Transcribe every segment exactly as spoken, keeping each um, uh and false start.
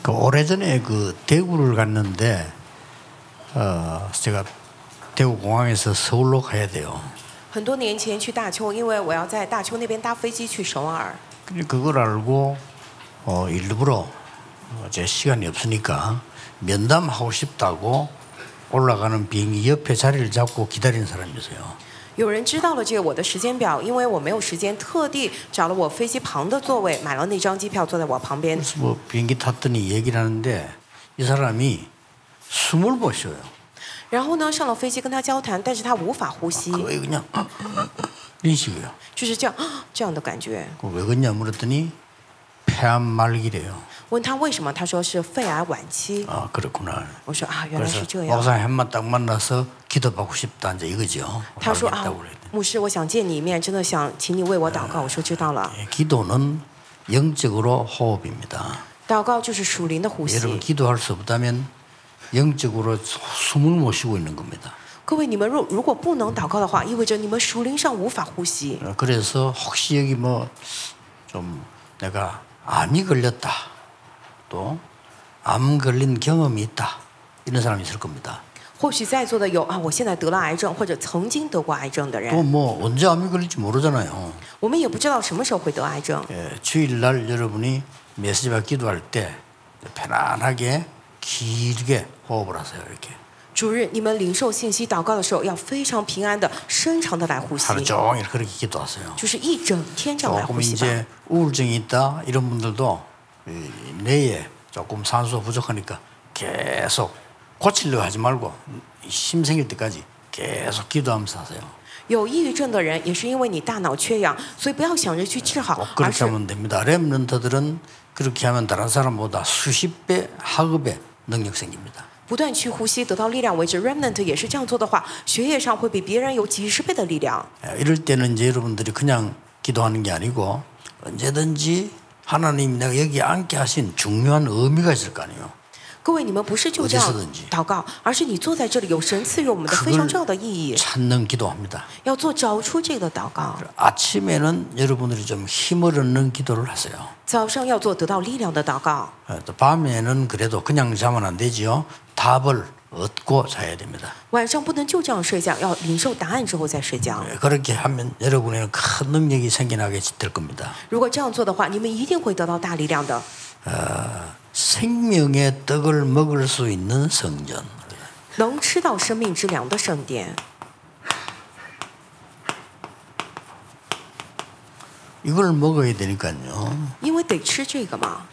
그 오래전에 그 대구를 갔는데 어 제가 대구 공항에서 서울로 가야 돼요. 很多年前去大邱，因为我要在大邱那边搭飞机去首尔。 근데 그걸 알고 어 일부러 제 시간이 없으니까 면담하고 싶다고 올라가는 비행기 옆에 자리를 잡고 기다리는 사람이 있어요. 有人知道了这个我的时间表，因为我没有时间，特地找了我飞机旁的座位，买了那张机票，坐在我旁边。 그래서 뭐 비행기 탔더니 얘기를 하는데 이 사람이 숨을 못 쉬어요. 然后呢，上了飞机跟他交谈，但是他无法呼吸， 거의 그냥 이런 식이에요. 就是这样这样的感觉。 왜 그러냐 물었더니 폐암 말기래요. 问他为什么，他说是肺癌晚期。 아 그렇구나. 我说啊，原来 그래서 是这样。 목사님 한번 딱 만나서 기도받고 싶다 이제 이거죠. 他说啊 알겠다고 그래야 돼. 牧师，我想见你一面，真的想请你为我祷告。我说知道了。 예, 기도는 영적으로 호흡입니다. 祷告就是属灵的呼 여러분 吸。 기도할 수 없다면 영적으로 숨을 못 쉬고 있는 겁니다. 各位，你们如如果不能祷告的话，意味着你们属灵上无法呼吸。 어, 그래서 혹시 여기 뭐 좀 내가 암이 걸렸다 또 암 걸린 경험이 있다 이런 사람이 있을 겁니다. 或许在座的有啊，我现在得了癌症，或者曾经得过癌症的 또 人， 뭐 언제 암이 걸릴지 모르잖아요. 我们也不知道什么时候会得癌症。 예, 주일날 여러분이 메시지와 기도할 때 편안하게 길게 호흡을 하세요. 이렇게 主日，你们领受信息祷告的时候，要非常平安的、深长的来呼吸， 하루 종일 그렇게 기도하세요. 就是一整天这样来呼 조금 吸吧。 이제 우울증이 있다 이런 분들도 이 뇌에 조금 산소 부족하니까 계속 고치려고 하지 말고 힘 생길 때까지 계속 기도하면서 하세요. 有抑郁症的人，也是因为你大脑缺氧，所以不要想着去治好， 꼭 而 그렇게 是 하면 됩니다. 렘넌트들은 그렇게 하면 다른 사람보다 수십 배, 학업의 능력 생깁니다. 不断去呼吸，得到力量为止。Remnant 也是这样做的话，学业上会比别人有几十倍的力量。 예, 이럴 때는 이제 여러분들이 그냥 기도하는 게 아니고 언제든지 하나님 내가 여기 앉게 하신 중요한 의미가 있을 거 아니에요. 各位，你们不是就这样 어디서든지 祷告，而是你坐在这里，有神赐予我们的非常重要的意义， 찾는 기도합니다. 要做找出这个祷告。 아침에는 여러분들이 좀 힘을 얻는 기도를 하세요. 早上要做得到力量的祷告， 예, 또 밤에는 그래도 그냥 자면 안 되지요. 답을 얻고 자야 됩니다. 晚上不能就这样睡觉，要领受答案之后再睡觉。 예, 그렇게 하면 여러분에는 큰 능력이 생겨나게 될 겁니다. 如果这样做的话，你们一定会得到大力量的。 생명의 떡을 먹을 수 있는 성전. 能吃到生命之粮的圣殿， 이걸 먹어야 되니까요. 因为得吃这个嘛。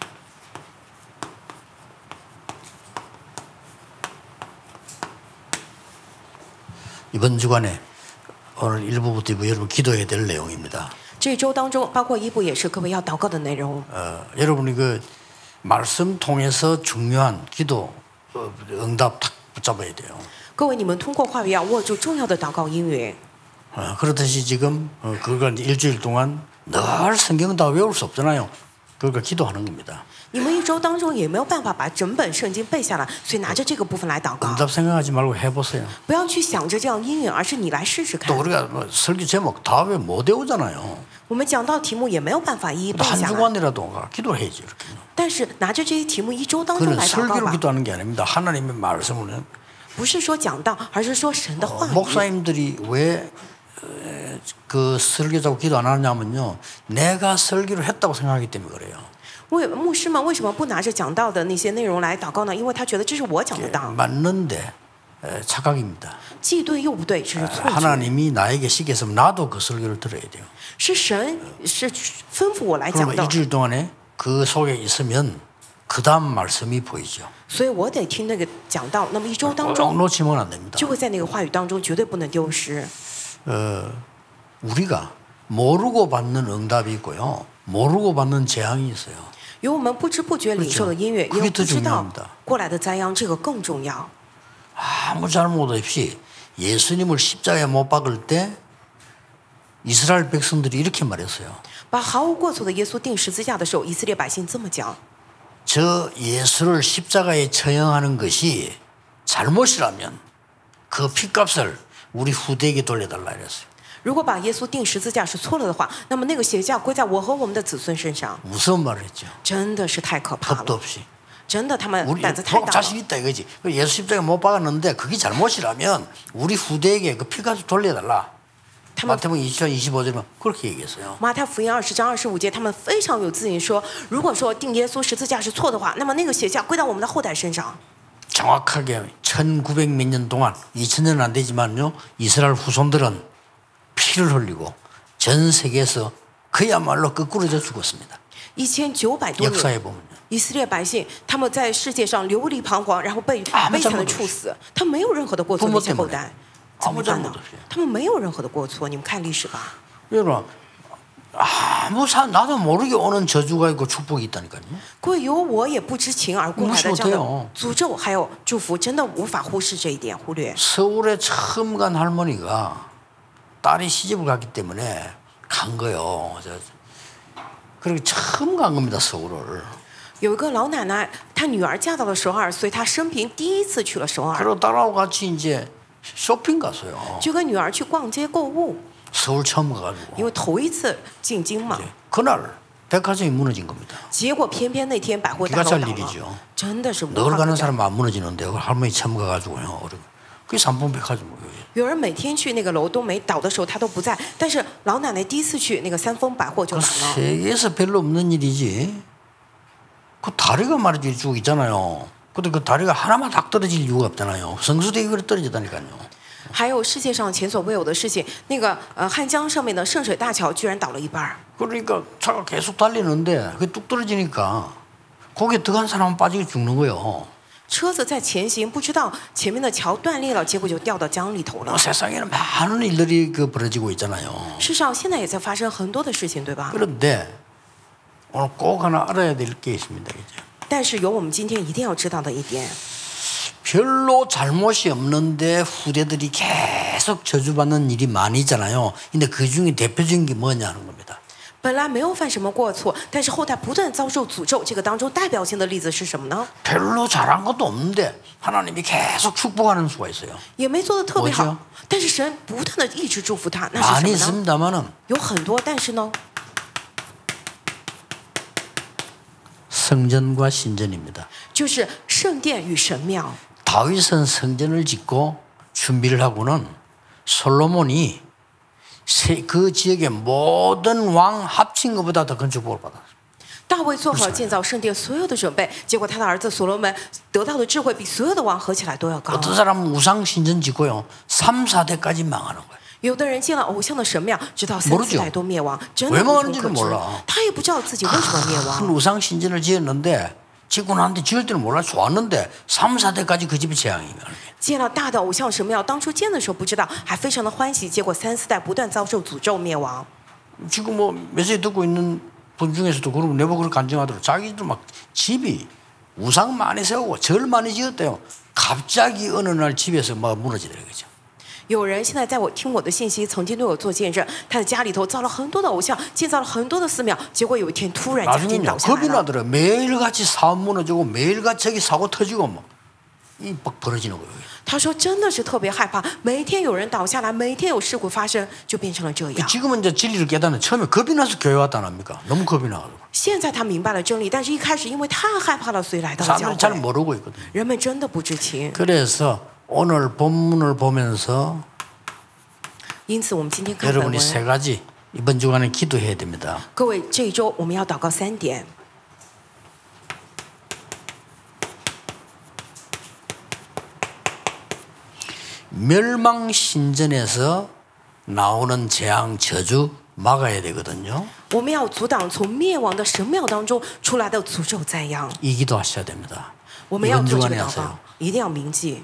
이번 주간에 오늘 일부부터 이부 여러분 기도해야 될 내용입니다. 这周当中，包括一部也是各位要祷告的内容。 어, 여러분이 그 말씀 통해서 중요한 기도 어, 응답 탁 붙잡아야 돼요. 各位，你们通过话语要握住重要的祷告应允。 어, 그렇듯이 지금 어, 그걸 일주일 동안 늘 성경 다 외울 수 없잖아요. 그러니까 기도하는 겁니다. 你们一周当中也没有办法把整本圣经背下来，所以拿着这个部分来祷告， 응답 생각하지 말고 해보세요. 不要去想着这样应允，而是你来试试 또 看。 우리가 뭐 설교 제목 다 왜 못 외우잖아요. 我们讲到题目也没有办法一一背 한 下来， 주간이라도 기도를 해야지 이렇게. 但是拿着这些题目一周当中 그는 来祷告 설교로 吧， 기도하는 게 아닙니다. 하나님의 말씀을 不是说讲道，而是说神的话 어, 语。 목사님들이 왜 그 설교자고 기도 안 하냐면요. 내가 설교를 했다고 생각하기 때문에 그래요. 为牧师们为什么不拿着讲道的那些内容来祷告呢？因为他觉得这是我讲的道， 맞는데 에, 착각입니다. 既对又不对，这是错觉。 하나님이 나에게 시켰으면 나도 그 설교를 들어야 돼요. 是神是吩咐我来讲 그러면 的， 일주일 동안에 그 속에 있으면 그 다음 말씀이 보이죠. 所以我得听那个讲道。那么一周当 꼭 中 놓치면 안 됩니다. 就会在那个话语当中绝对不能丢失。 어, 우리가 모르고 받는 응답이 있고요. 모르고 받는 재앙이 있어요. 有我们不知不觉领受的音乐，也 그게 有 더 不知道 중요합니다. 过来的灾殃，这个更重要。 아무 잘못 없이 예수님을 십자가에 못 박을 때 이스라엘 백성들이 이렇게 말했어요. 把毫无过错的耶稣钉十字架的时候，以色列百姓这么讲： 저 예수를 십자가에 처형하는 것이 잘못이라면 그 피값을 우리 후대에게 돌려달라 이랬어요. 如果把耶稣钉十字架是错了的话，那么那个血价归在我和我们的子孙身上， 무서운 말을 했죠. 真的是太可怕 겁도 了， 없이. 真的他们 우리 胆子太 보고 大 자신 了。 있다 이거지. 예수 십자가 못 박았는데 그게 잘못이라면 우리 후대에게 그 피까지 돌려달라. 他们 마태복음 이십 장 이십오 절은 그렇게 얘기했어요. 马太福音二十章二十五节，他们非常有自信说，如果说定耶稣十字架是错的话，那么那个血价归到我们的后代身上。 정확하게 천구백 몇 년 동안 이천 년은 안 되지만요. 이스라엘 후손들은 피를 흘리고 전 세계에서 그야말로 거꾸로져 죽었습니다. 一千九百多 역사에 年， 보면요. 以色列百姓他们在世界上流离彷徨，然后被 아무 悲惨的 잘못없이 处死，他没有任何的过错， 부모 那些后 때문에 代怎么 아무 办呢 잘못없이 ？ 他们没有任何的过错，你们看历史吧。 여러분 아무 사 나도 모르게 오는 저주가 있고 축복이 있다니까요. 各位由我也不知情而过来的 무시 这样 못해요 的诅咒还有祝福，真的无法忽视这一点，忽略。 서울에 처음 간 할머니가 딸이 시집을 갔기 때문에 간 거요. 저, 그렇게 처음 간 겁니다 서울을. 有一个老奶奶，她女儿嫁到了首尔，所以她生平第一次去了首尔， 그리고 딸하고 같이 이제 쇼핑 갔어요. 就跟女儿去逛街购物， 서울 처음 가가지고. 因为头一次进京嘛。 그날 백화점이 무너진 겁니다. 结果偏偏那天百货大 기가 楼 찰 倒了， 일이죠. 真的是无 늘 法 가는 可讲。 사람은 안 무너지는데 그 할머니 처음 가가지고요. 그게 삼풍 백화점이에요. 有人每天去那个楼都没倒的时候，他都不在，但是老奶奶第一次去那个三丰百货就 그 倒了。 세계에서 별로 없는 일이지. 그 다리가 말이지 쭉 있잖아요. 근데 그 다리가 하나만 딱 떨어질 이유가 없잖아요. 성수대교 그래 떨어지다니까요. 还有世界上前所未有的事情，那个呃汉江上面的圣水大桥居然倒了一半儿。 그러니까 차가 계속 달리는데 그게 뚝 떨어지니까 거기에 들어간 사람은 빠지게 죽는 거예요. 车子在前行，不知道前面的桥断裂了，结果就掉到江里头了 뭐 。 세상에는 많은 일들이 그 벌어지고 있잖아요. 世上现在也在发生很多的事情，对吧？ 그런데 오늘 꼭 하나 알아야 될 게 있습니다. 그죠? 但是有我们今天一定要知道的一点， 별로 잘못이 없는데 후대들이 계속 저주받는 일이 많이 있잖아요. 근데 그 중에 대표적인 게 뭐냐는 겁니다. 本来没有犯什么过错，但是后代不断遭受诅咒，这个当中代表性的例子是什么呢？ 별로 잘한 것도 없는데 하나님이 계속 축복하는 수가 있어요. 也没做的特别 뭐죠 好，但是神不断的一直祝福他，那是 많이 什么呢？ 있습니다만은 有很多，但是呢， 성전과 신전입니다. 就是圣殿与神庙。 다윗은 성전을 짓고 준비를 하고는 솔로몬이 세- 그 지역의 모든 왕 합친 것보다 더 큰 축복을 받았어요. 大卫做好了建造圣殿所有的准备，结果他的儿子所罗门得到的智慧比所有的王合起来都要高。 어떤 사람은 우상 신전 짓고요. 삼, 사 대까지 망하는 거예요. 有的人建了偶像的神庙，直到三 모르죠 四代都灭亡，真的 왜 无从 망하는지를 可知 몰라 。 他也不知道自己为什么灭 큰 亡。 우상 신전을 지었는데 짓고 나는데 지을 때는 몰라 좋았는데 삼, 사 대까지 그 집이 재앙이면 建了大的偶像神庙，当初建的时候不知道，还非常的欢喜，结果三四代不断遭受诅咒灭亡。 지금 뭐 메시지 듣고 있는 분 중에서도 그러면 내보고 그렇게 간증하더라고. 자기들 막 집이 우상 많이 세우고 절 많이 지었대요. 갑자기 어느 날 집에서 막 무너지더라고요. 그죠? 有人现在在我听我的信息，曾经对我做见证，他的家里头造了很多的偶像，建造了很多的寺庙，结果有一天突然家庭 나중에는요 倒下来 겁이 了。 나더라고요. 매일같이 사업 무너지고 매일같이 저기 사고 터지고 막이막 벌어지는 거예요. 他说真的是特别害怕，每天有人倒下来，每天有事故发生，就变成了这样。 지금은 이제 진리를 깨닫는 처음에 겁이 나서 교회 왔다 안 합니까? 너무 겁이 나가지고 现在他明白了真理，但是一开始因为太害怕了，所以来到了教 사람들이 잘 会。 모르고 있거든요. 人们真的不知情， 그래서 오늘 본문을 보면서 因此我们今天看本 여러분이 세 文， 가지 이번 주간에 기도해야 됩니다. 各位这一周我们要祷告三点。 멸망 신전에서 나오는 재앙 저주 막아야 되거든요. 我们要阻挡从灭亡的神庙当中出来的诅咒灾殃。 이 기도하셔야 됩니다. 我们要 이번 做这个 주간에 祷告 하세요. ， 一定要铭记。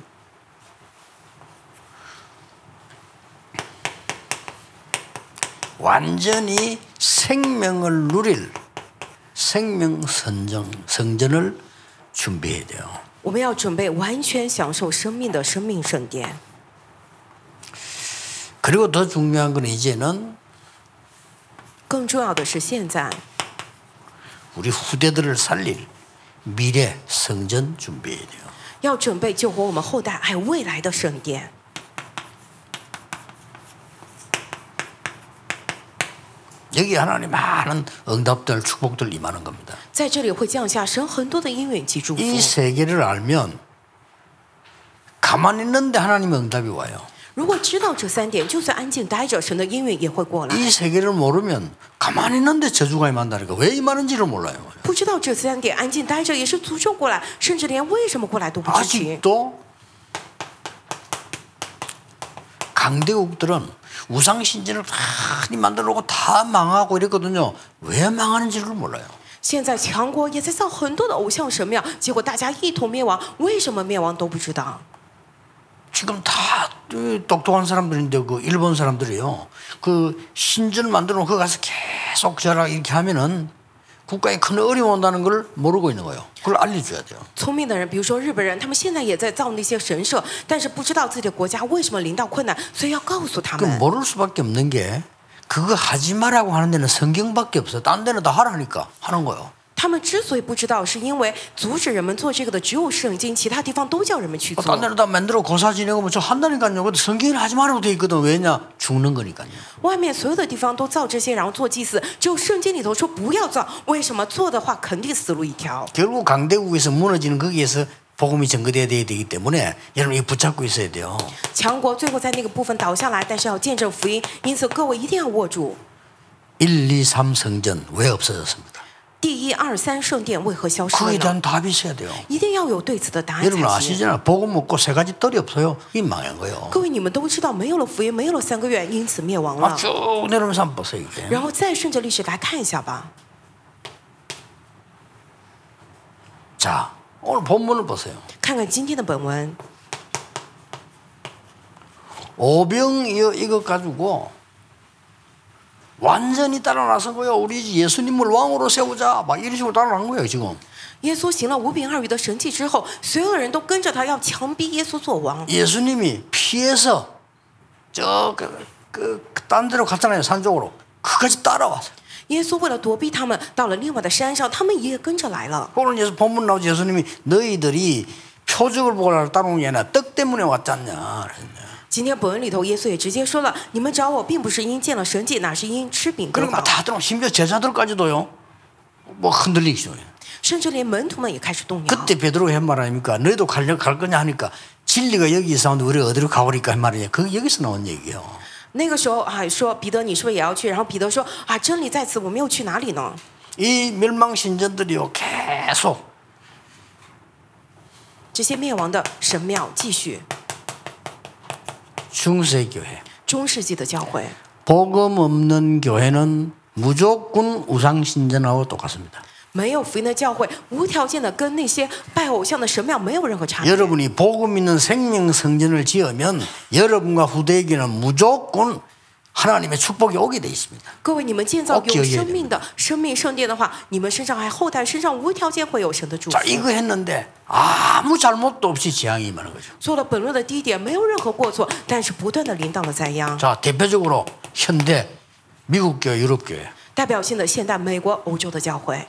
완전히 생명을 누릴 생명 선정 성전을 준비해야 돼요. 我们要准备完全享受生命的生命圣殿。 그리고 더 중요한 건 이제는 更重要的是，现在 우리 후대들을 살릴 미래 성전 준비해야 돼요. 要准备救活我们后代还有未来的圣殿。 여기 하나님 많은 응답들, 축복들 임하는 겁니다. 在这里会降下神很多的应允及祝福。 이 세계를 알면 가만히 있는데 하나님의 응답이 와요. 如果知道这三点，就算安静待着，神的应允也会过来。 이 세계를 모르면 가만히 있는데 저주가 임한다니까 왜 임하는지를 몰라요. 不知道这三点，安静待着也是诅咒过来，甚至连为什么过来都不知情。 아직도 강대국들은 우상 신전을 많이 만들어 놓고 다 망하고 이랬거든요. 왜 망하는지를 몰라요. 现在强国也在造很多的偶像神庙，结果大家一同灭亡，为什么灭亡都不知道。 지금 다 똑똑한 사람들인데 그 일본 사람들이요. 그 신전 만들어 놓고 가서 계속 저라 이렇게 하면은 국가에 큰 어려움 온다는 걸 모르고 있는 거예요. 그걸 알려줘야 돼요. 聪明的人，比如说日本人，他们现在也在造那些神社，但是不知道自己的国家为什么临到困难，所以要告诉他 그 们。 모를 수밖에 없는 게 그거 하지 말라고 하는 데는 성경밖에 없어요. 딴 데는 다 하라니까 하는 거예요. 他们之所以不知道，是因为阻止人们做这个的只有圣经，其他地方都叫人们去 딴 做。 데는 다 만들어 고사 지내고 뭐 저 한다니까요. 근데 성경은 하지 말라고 돼 있거든. 왜냐? 죽는 거니까요. 外面所有的地方都造这些，然后做祭祀，只有圣经里头说不要造。为什么做的话肯定死路一条？ 결국 강대국에서 무너지는 거기에서 복음이 전거돼야 되기 때문에 여러분 이 붙잡고 있어야 돼요. 强国最后在那个部分倒下来，但是要见证福音，因此各位一定要握住。 일, 이, 삼 성전 왜 없어졌습니까? 第一、二、三圣殿为何消失了 그에 呢？ 대한 답이 있어야 돼요. 一定要有对此的答案 여러분 才行。 아시잖아요. 복음 먹고 세 가지 뜰이 없어요. 이 망한 거예요. 各位，你们都知道，没有了福音，没有了三个月，因此灭亡 아, 了。 쭉 내려오면서 한번 보세요. 이게. 然后再顺着历史来看一下吧。 자, 오늘 본문을 보세요. 看看今天的本文， 오병 이어 이것 가지고 완전히 따라 나선 거예요. 우리 예수님을 왕으로 세우자. 막 이런 식으로 따라 난 거예요, 지금. 耶稣行了五饼二鱼的神迹之后，所有人都跟着他，要强逼耶稣做王。 예수님이 피해서 저그딴 데로 갔잖아요. 산 쪽으로. 그까지 따라왔어요. 耶稣为了躲避他们，到了另外的山上，他们也跟着来了。 오늘 예수 본문 나오지 예수님이 너희들이 표적을 보고 따라온 게 아니라 떡 때문에 왔잖냐. 그랬냐. 今天本文里头，耶稣也直接说了：“你们找我，并不是因见了神迹，哪是因吃饼得 그러니까 饱。 다들 심지어 제자들까지도요. 뭐 흔들리기 시작해요. 甚至连门徒们也开始动摇。 그때 베드로가 한 말 아닙니까? 너희도 가려 갈 거냐 하니까 진리가 여기 있었는데 우리 어디로 가버릴까 한 말이냐. 그게 여기서 나온 얘기예요. 那个时候啊，说彼得，你是不是也要去？然后彼得说：啊，真理在此，我们又去哪里呢？ 이 멸망 신전들이요 계속 这些灭亡的神庙继续。 중세 교회, 中世纪的教会， 복음 없는 교회는 무조건 우상 신전하고 똑같습니다. 没有福音的教会，无条件的跟那些拜偶像的神庙没有任何差别。 여러분이 복음 있는 생명 성전을 지으면 여러분과 후대에게는 무조건 하나님의 축복이 오게 돼 있습니다. 各位，你们建造有生命的生命圣殿的话，你们身上还后代身上无条件会有神的祝福。 자, 이거 했는데 아무 잘못도 없이 재앙이 임하는 거죠. 做了本论的第一点，没有任何过错，但是不断的临到了灾殃。 자, 대표적으로 현대 미국 교회, 유럽 교회 代表性的现代美国、欧洲的教会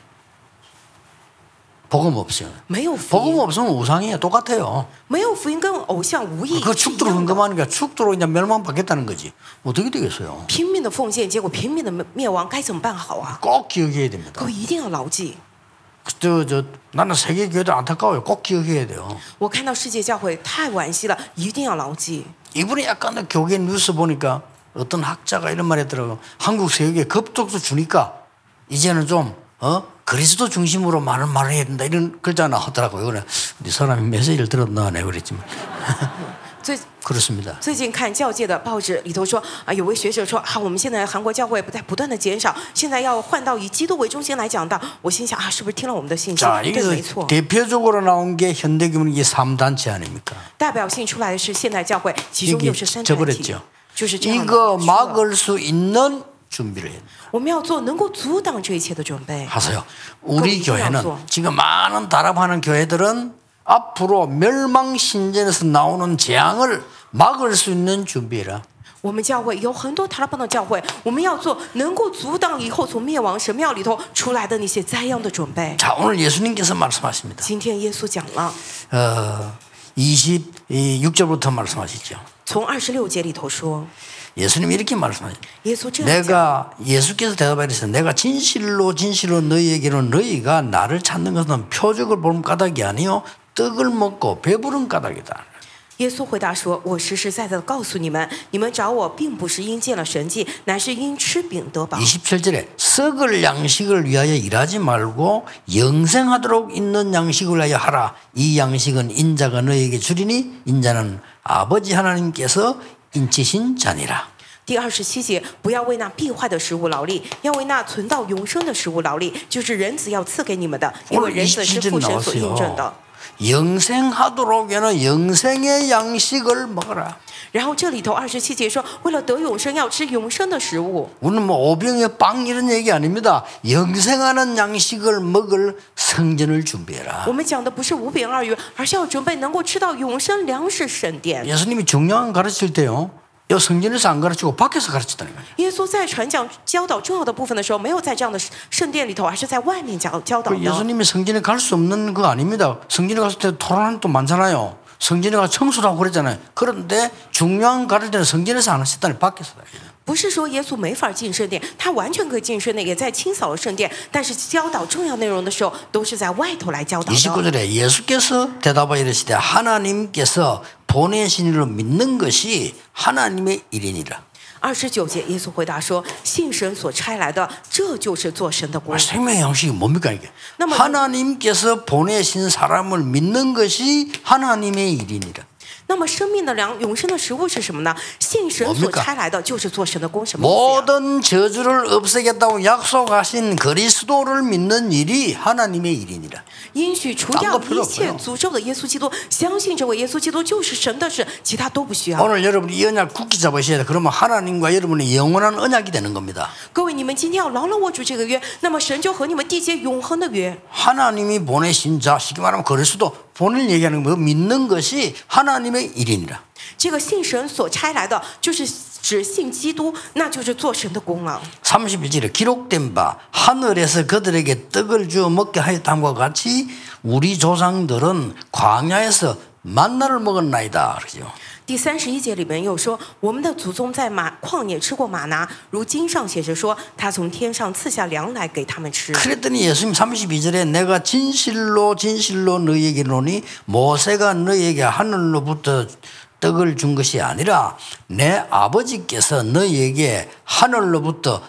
복음 없어요. 没有福 복음 音， 없으면 우상이에요. 똑같아요. 没有福音跟偶像无异， 그 是一 축도로 样的。 헌금하니까 축도로 이제 멸망받겠다는 거지. 어떻게 되겠어요? 拼命的奉献，结果拼命的灭亡，该怎么办好啊？ 꼭 기억해야 됩니다. 各位一定要牢记。 저, 저, 나는 세계 교회들 안타까워요. 꼭 기억해야 돼요. 我看到世界教会太惋惜了，一定要牢记。 이번에 약간 교계 뉴스 보니까 어떤 학자가 이런 말 했더라고요. 한국 세계에 급속도 주니까 이제는 좀, 어? 그리스도 중심으로 많은 말을 해야 된다. 이런 글자 나오더라고요. 그래, 우리 사람이 메시지를 들었나? 내가 그랬지만. 最 그렇습니다. 最近看教界的报纸里头说啊，有位学者说啊，我们现在韩国教会不在不断的减少，现在要换到以基督为中心来讲道。我心想啊，是不是听了我们的信息？ 자, 对， 이게 没错。 대표적으로 나온 게 현대교회는 이게 삼 단체 아닙니까? 代表性出来的是现代教会，其中 이게 又是三团体 저버렸죠. ， 就是这样的。 이거 是的 막을 수 있는 준비를 해야 돼요. 我们要做能够阻挡这一切的准备。 하세요. 우리 그거 교회는 이해하죠. 지금 많은 다락하는 교회들은 앞으로 멸망 신전에서 나오는 재앙을 막을 수 있는 준비라. 我们教会有很多塔拉邦的教会，我们要做能够阻挡以后从灭亡神庙里头出来的那些灾殃的准备。 자, 오늘 예수님께서 말씀하십니다. 今天耶稣讲了， 어, 이십육 절부터 말씀하시죠. 从二十六节里头说， 예수님이 이렇게 말씀하죠. 耶稣这样讲， 내가 예수께서 대답하시되 내가 진실로 진실로 너희에게로 너희가 나를 찾는 것은 표적을 보는 까닭이 아니요 떡을 먹고 배부른 까닭이다. 耶稣回答说：“我实实在在的告诉你们，你们找我，并不是因见了神迹，乃是因吃饼得饱。” 이십칠 절에 썩을 양식을 위하여 일하지 말고 영생하도록 있는 양식을 위하여 하라. 이 양식은 인자가 너에게 주리니 인자는 아버지 하나님께서 인치신 자니라. 第二十七节，不要为那必坏的食物劳力，要为那存到永生的食物劳力，就是人子要赐给你们的，因为人子是父神所印证的。 영생하도록에는 영생의 양식을 먹어라. 然后这里头二十七节说，为了得永生，要吃永生的食物。 우리는 뭐 오병의 빵 이런 얘기 아닙니다. 영생하는 양식을 먹을 성전을 준비해라. 我们讲的不是五饼二鱼，而是要准备能够吃到永生粮食圣殿。 예수님이 중요한 가르칠 때요. 이 성전에서 안 가르치고 밖에서 가르쳤다는 거예요. 耶稣在传讲教导重要的部分的时候，没有在这样的圣殿里头，而是在外面教教导的。 예수님이 성전에 갈 수 없는 거 아닙니다. 성전에 갔을 때 토론하는 또 많잖아요. 성전에 가서 청소를 하고 그랬잖아요. 그런데 중요한 가르칠 때는 성전에서 안 하셨다니 밖에서. 不是说耶稣没法进圣殿，他完全可以进圣殿，也在清扫了圣殿。但是教导重要内容的时候，都是在外头来教导的。 이십구 절에 예수께서 대답하여 이르시되 하나님께서 보내신 이를 믿는 것이 하나님의 일이니라. 二十九节，耶稣回答说：“信神所差来的，这就是做神的工。” 생명의 양식이 뭡니까 이게? 하나님께서 보내신 사람을 믿는 것이 하나님의 일이니라. 那么生命的粮、永生的食物是什么呢？信神所差来的，就是做神的工。什么意思呀？ 모든 저주를 없애겠다고 약속하신 그리스도를 믿는 일이 하나님의 일이니라. 应许除掉一切诅咒的耶稣基督，相信这位耶稣基督就是神的事，其他都不需要。 오늘 여러분이 이 언약 굳게 잡으셔야 돼. 그러면 하나님과 여러분의 영원한 언약이 되는 겁니다. 各位，你们今天要牢牢握住这个约，那么神就和你们缔结永恒的约。 하나님이 보내신 자, 쉽게 말하면 그리스도 본을 얘기하는 거 믿는 것이 하나님의 일이니라. 这个信神所差来的，就是只信基督，那就是做神的功了。 삼십일 절에 기록된 바 하늘에서 그들에게 떡을 주어 먹게 하였다함과 같이 우리 조상들은 광야에서 만나를 먹었나이다. 그러죠. 第三十一节里面又说，我们的祖宗在马旷野吃过马拿，如经上写着说，他从天上赐下粮来给他们吃。 그랬더니 예수님 삼십이 절에 내가 진실로 진실로 너희에게 이르노니 모세가 너희에게 하늘로부터 떡을 준 것이 아니라 내 아버지께서 너희에게 하늘로부터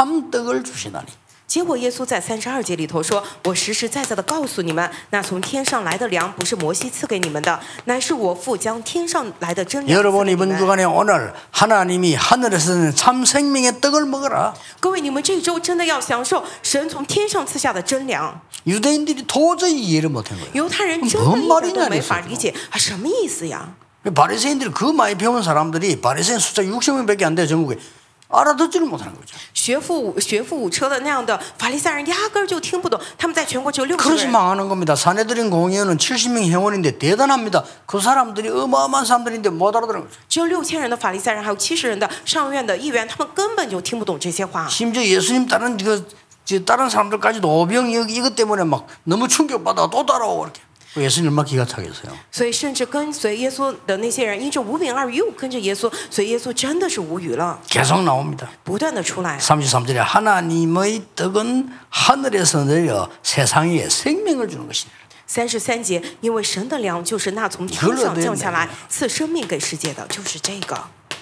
참떡을 주시나니. 结果耶稣在三十二节里头说：“我实实在在的告诉你们，那从天上来的粮不是摩西赐给你们的，乃是我父将天上来的真粮赐给你们。” 여러분 이번 주간에 오늘 하나님이 하늘에서는 참 생명의 떡을 먹어라. 各位，你们这周真的要享受神从天上赐下的真粮。 유대인들이 도저히 이해를 못한 거예요. 犹太人真的一点都没法理解啊，什么意思呀？ 바리새인들이 그 많이 배운 사람들이 바리새인 숫자 육십 명밖에 안 돼요 전국에. 알아듣지를 못하는 거죠. 学富五学富五车的那样的法利赛人压根儿就听不懂，他们在全国只有六十个 그래서 人。 망하는 겁니다. 사내들인 공회는 칠십 명 회원인데 대단합니다. 그 사람들이 어마어마한 사람들인데 못 알아들어요. 只有六千人的法利赛人，还有七十人的上院的议员，他们根本就听不懂这些话。 심지어 예수님 다른 그 다른 사람들까지도 오병 이것 때문에 막 너무 충격받아 또 따라오고 이렇게. 예수님 얼마나 기가 차겠어요. 所以甚至跟随耶稣的那些人，因着五饼二鱼又跟着耶稣，所以耶稣真的是无语了， 계속 나옵니다. 不断的出来。 삼십삼 절에 하나님의 떡은 하늘에서 내려 세상에 생명을 주는 것이니라. 三十三节，因为神的粮就是那从天上降下来赐生命给世界的，就是这个。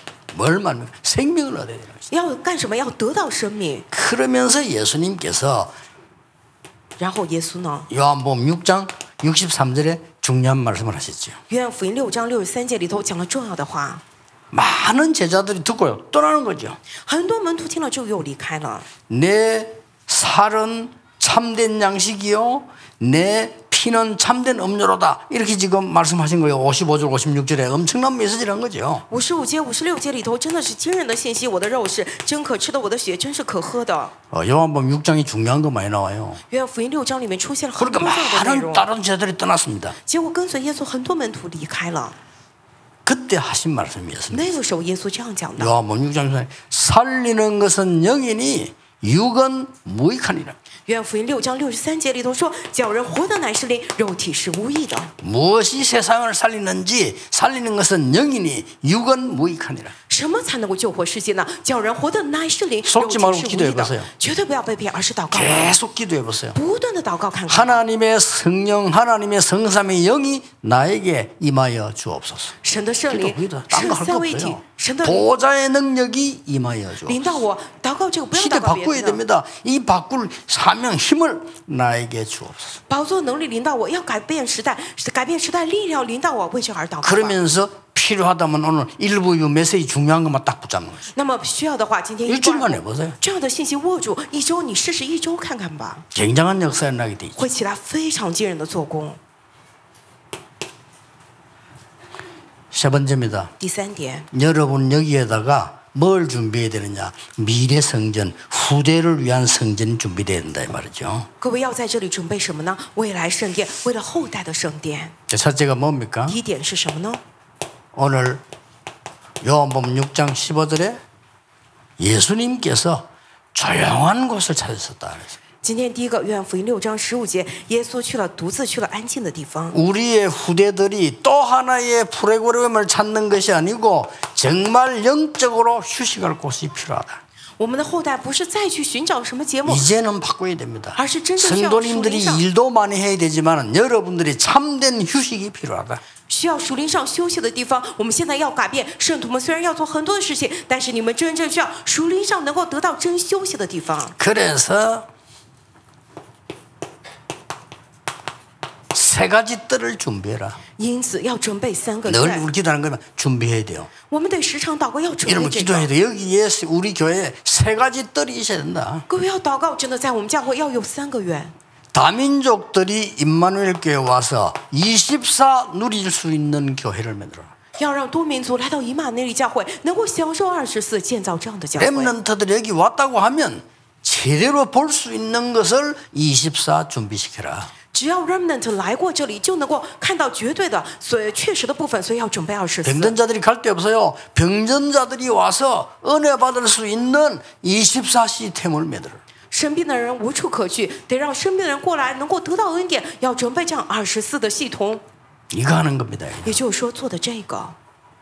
뭘 말하면 생명을 얻어야 되는 것이다. 要干什么？要得到生命。 그러면서 예수님께서 然后耶稣呢？ 요한복음 육 장 육십삼 절에 중요한 말씀을 하셨죠. 约翰福音六章六十三节里头讲了重要的话， 많은 제자들이 듣고요. 떠나는 거죠. 很多门徒听了之后又离开了。 내 살은 참된 양식이요. 내 피는 참된 음료로다. 이렇게 지금 말씀하신 거예요. 오십오 절 오십육 절에 엄청난 메시지란 거죠. 五十五节、五十六节里头真的是惊人的信息。我的肉是真可吃的，我的血真是可喝的。 어, 요한복음 육 장이 중요한 거 많이 나와요. 约翰福音六章里面出现了很 그러니까 多这样的内 많은 容， 다른 제자들이 떠났습니다. 结果跟随耶稣很多门徒离开了。 그때 하신 말씀이었습니다. 那个时候耶稣这样讲的。 요한복음 육 장에 살리는 것은 영이니 육은 무익하니라. 约翰福音六章六十三节里头说：“叫人活的乃是灵，肉体是无益的。 무엇이 세상을 살리는지 살리는 것은 영이니 육은 무익하니라. 什么才能够救活世界呢？叫人活的乃是灵，肉 속지 体 말고 是无 기도해 益的 보세요. 。 绝对不要被骗，而是祷告， 계속 기도해 보세요. 不断的祷告看看。 하나님의 성령, 하나님의 성삼의 영이 나에게 임하여 주옵소서. 神的圣 기도 灵， 기도 神 딴 거 할 거 三位一体 없어요. ， 神的灵 보좌의 능력이 임하여 주옵소서. 领导我祷告这个，不要 시대 祷告别 바꿔야 的。 됩니다. 이 바꿀 사명 힘을 나에게 주옵소서. 宝座能力领导我，要改变时代，改变时代力量领导我，为这而祷告吧。 그러면서 필요하다면 오늘 일부 이 메시지 중요한 것만 딱 붙잡는 거죠. 那么需要的话，今天一 일주일만 段 해보세요. 这样的信息握住，一周你试试一周看看吧， 굉장한 역사에 나게 돼 있죠. 会起来非常惊人的做工。 세 번째입니다. 第三点， 여러분 여기에다가 뭘 준비해야 되느냐? 미래 성전, 후대를 위한 성전이 준비돼야 된다 이 말이죠. 各位要在这里准备什么呢？未来圣殿，为了后代的圣殿。 첫째가 뭡니까? 第一点是什么呢？ 오늘 요한복음 육 장 십오 절에 예수님께서 조용한 곳을 찾으셨다 그랬어요. 今天第一个约翰福音六章十五节，耶稣去了，独自去了安静的地方。 우리의 후대들이 또 하나의 프로그램을 찾는 것이 아니고 정말 영적으로 휴식할 곳이 필요하다. 我们的后代不是再去寻找什么节目， 이제는 바꿔야 됩니다. 而是真正需要属灵 성도님들이 上， 일도 많이 해야 되지만 여러분들이 참된 휴식이 필요하다. 需要属灵上休息的地方。我们现在要改变，圣徒们虽然要做很多的事情，但是你们真正需要属灵上能够得到真休息的地方。 그래서 세 가지 뜰을 준비해라. 因此要准备三个 늘 月， 우리 기도하는 거면 준비해야 돼요. 我们得时常祷告，要准 여러분 备这 기도해야 个。 돼요. 여기에 우리 교회에 세 가지 뜰이 있어야 된다. 各位要祷告，真的在我们教会要有三个月。 다민족들이 임마누엘 교회 와서 이십사 누릴 수 있는 교회를 만들어라. 要让多民族来到以马内利教会，能够享受二十四建造这样的教会。 렘넌트들이 여기 왔다고 하면 제대로 볼 수 있는 것을 이십사 준비시켜라. 只要 remnant 来过这里，就能够看到绝对的、所确实的部分，所以要准备二十四。 병전자들이 갈 데 없어요. 병전자들이 와서 은혜 받을 수 있는 이십사 시스템을 만들어라. 生病的人无处可去，得让生病的人过来，能够得到恩典。要准备这样二十四的系统， 이거 하는 겁니다. 也就是说做的这个，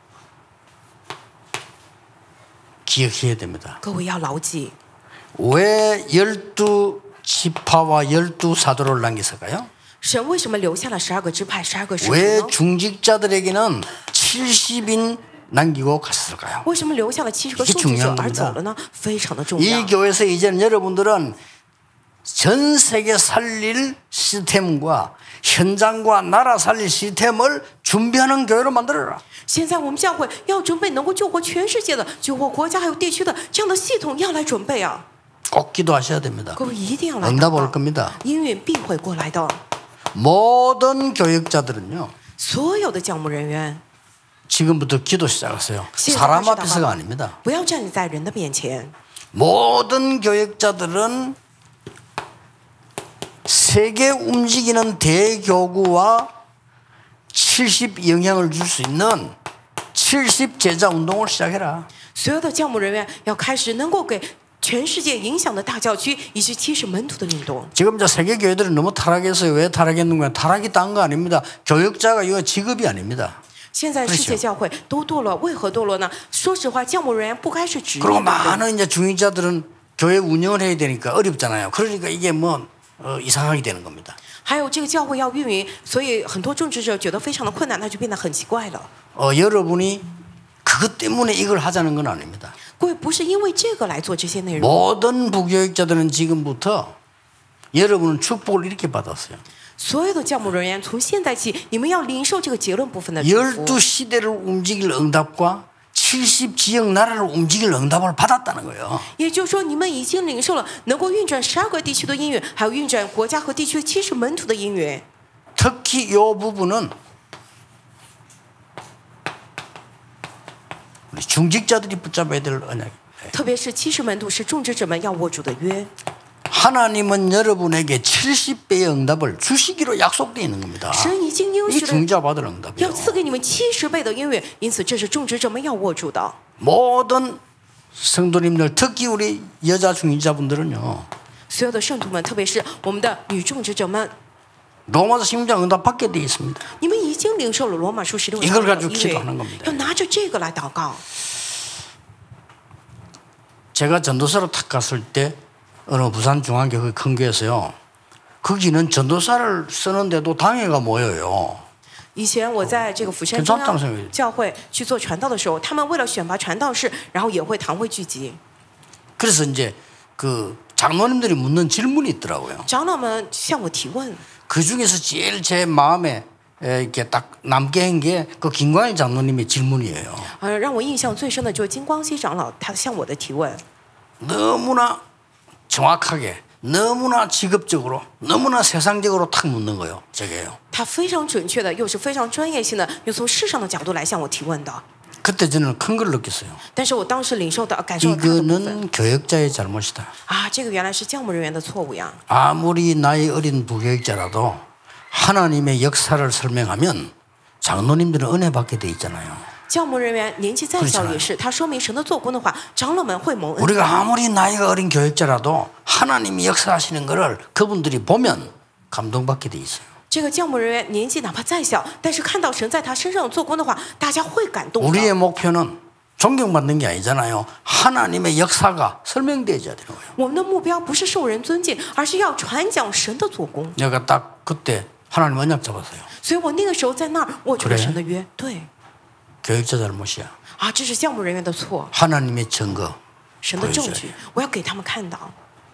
기억해야 됩니다. 各位要牢记。 왜 열두 지파와 열두 사도를 남겼을까요? 神为什么留下了十二个支派、十二个使徒 왜 呢？ 중직자들에게는 칠십 인 남기고 갔을까요? 为什么留下了七十个 이게 受制者 중요한 而 겁니다. 走了呢？非常的重 이 要。 교회에서 이제는 여러분들은 전 세계 살릴 시스템과 현장과 나라 살릴 시스템을 준비하는 교회로 만들어라. 现在我们教会要准备能够救活全世界的、救活国家还有地区的这样的系统，要来准备啊！ 꼭 기도하셔야 됩니다. 各位一定要来 응답 祷 올 告， 겁니다. 应允必会过来的。 모든 교역자들은요. 所有的教牧人员， 지금부터 기도 시작하세요. 시작 사람 하시다가 앞에서가 아닙니다. 不要站在人的面前。 모든 교역자들은 세계 움직이는 대교구와 칠십 영향을 줄 수 있는 칠십 제자 운동을 시작해라. 所有的教牧人员要开始能够给全世界影响的大教区以及七十门徒的运动。 지금 이제 세계 교회들은 너무 타락했어요. 왜 타락했는가? 타락이 딴 거 아닙니다. 교역자가 이거 직업이 아닙니다. 现在世界教会都堕落，为何堕落呢？说实话，教牧人员不该是职业， 그리고 对不对？ 많은 이제 중직자들은 교회 운영을 해야 되니까 어렵잖아요. 그러니까 이게 뭐 어, 이상하게 되는 겁니다. 还有这个教会要运营，所以很多种植者觉得非常的困难，那就变得很奇怪了。 어, 여러분이 그것 때문에 이걸 하자는 건 아닙니다. 各位不是因为这个来做这些内容， 모든 부교육자들은 지금부터 여러분은 축복을 이렇게 받았어요. 所有的教牧人员从现在起，你们要领受这个结论部分的祝福。 열두 시대를 움직일 응답과 칠십 지역 나라를 움직일 응답을 받았다는 거예요. 也就是说，你们已经领受了能够运转十二个地区的音乐，还有运转国家和地区七十门徒的音乐。 특히 이 부분은 우리 중직자들이 붙잡아야 될 언약이에요. 特别是七十门徒是种植者们要握住的约。 하나님은 여러분에게 칠십 배의 응답을 주시기로 약속되어 있는 겁니다. 神已经应 이 许了 중자 받을 要 응답이에요. 赐给你们七十倍的音乐，因此这是种植者们要握住的。 모든 성도님들 특히 우리 여자 중직자분들은요. 所有的圣徒们，特别是我们的女种植者们， 로마서 십육 장 응답 받게 되어 있습니다. 你们已经领受了罗马书十六章 이걸 的 가지고 音 기도하는 乐， 겁니다. 要拿着这个来祷告。 제가 전도사로 탁 갔을 때 어느 부산 중앙교회 큰 교회에서요. 거기는 전도사를 쓰는데도 당회가 모여요. 以前我在这个釜山中央教会去做传道的时候，他们为了选拔传道士，然后也会堂会聚集。 그래서 이제 그 장로님들이 묻는 질문이 있더라고요. 长老们向我提问， 그 중에서 제일 제 마음에 이렇게 딱 남게 한 게 그 김광일 장로님의 질문이에요. 呃，让我印象最深的就是金光熙长老他向我的提问， 너무나 정확하게, 너무나 직업적으로, 너무나 세상적으로 탁 묻는 거예요. 저게요. 他非常准确的，又是非常专业性的，又从世上的角度来向我提问的。 그때 저는 큰 걸 느꼈어요. 但是我当时领受的、感受到他的部分 이거는 교역자의 잘못이다. 啊，这个原来是教牧人员的错误呀。 아무리 나이 어린 부교역자라도 하나님의 역사를 설명하면 장로님들은 은혜 받게 돼 있잖아요. 教牧人员年纪再小也是，他说明神的做工的话，长老们会蒙恩。 우리가 아무리 나이가 어린 교역자라도 하나님이 역사하시는 것을 그분들이 보면 감동받게 돼 있어요. 这个教牧人员年纪哪怕再小，但是看到神在他身上做工的话，大家会感动的。 우리의 목표는 존경받는 게 아니잖아요. 하나님의 역사가 설명되어야 되는 거예요. 我们的目标不是受人尊敬，而是要传讲神的做工。 내가 딱 그때 하나님 언약 잡았어요. 所以我那个时候在那儿握住了神的约。对， 교역자 잘못이야. 啊，这是教牧人员的错， 하나님의 증거. 神的证据，我要给他们看到。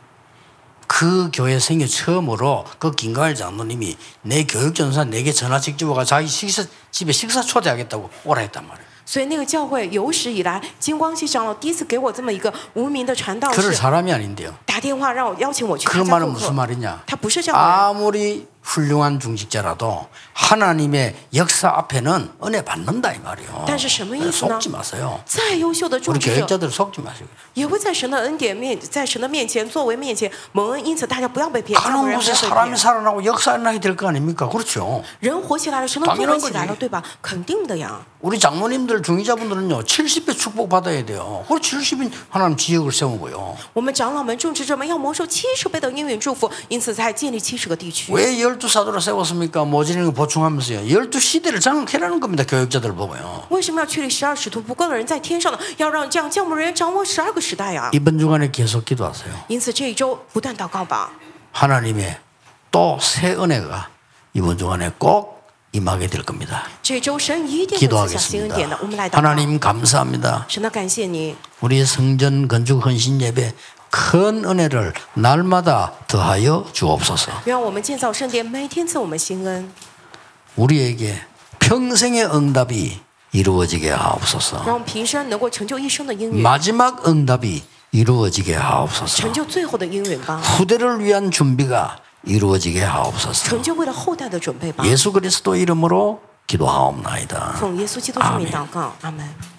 그 교회 생애 처음으로 그 김가일 장로님이 내 교육전사 내게 전화 직접 와가 자기 식사, 집에 식사 초대하겠다고 오라 했단 말이에요. 所以那个教会有史以来，金光熙长老第一次给我这么一个无名的传道 그럴 士 사람이 아닌데요. 打电话让我邀请我去他 그 家 말은 做 무슨 客。 말이냐? 他不是这样的人， 아무리 훌륭한 중직자라도 하나님의 역사 앞에는 은혜 받는다 이 말이에요. 但是什么意思呢？ 속지 마세요. 再优秀的 우리 种植者 교역자들 속지 마세요. 也会在神的恩典面，在神的面前作为面前蒙恩，因此大家不要被骗，教牧 가는 人不 곳에 要被 사람이 骗。 살아나고 역사 일어나게 될 거 아닙니까? 그렇죠. 人活起来了，神的作 당연한 为起来了， 거지 对吧？肯定的呀。 우리 장로님들 중위자분들은요 칠십 배 축복 받아야 돼요. 그리고 칠십 인 하나님 지역을 세우고요. 我们长老们、种植者们要蒙受七十倍的应允祝福，因此才建立七十个地区。 왜 열두 사도를 세웠습니까? 모자라는 거 보충하면서요. 열두 시대를 장악해라는 겁니다. 교역자들 보고요. 为什么要确立十二使徒？不够的人在天上呢，要让这样教牧人员掌握十二个时代呀。 이번 주간에 계속 기도하세요. 因此这一周不断祷告吧， 하나님의 또 새 은혜가 이번 주간에 꼭 임하게 될 겁니다. 这周神一定会赐下新恩典的。我们来祷告。 하나님 감사합니다. 神啊，感谢你， 우리 성전 건축 헌신 예배 큰 은혜를 날마다 더하여 주옵소서. 愿我们建造圣殿，每天赐我们新恩， 우리에게 평생의 응답이 이루어지게 하옵소서. 让我们平生能够成就一生的应允， 마지막 응답이 이루어지게 하옵소서. 成就最后的应允吧， 후대를 위한 준비가 이루어지게 하옵소서. 成就为了后代的准备吧。 예수 그리스도 이름으로 기도하옵나이다. 奉耶稣基督之名祷告，阿门。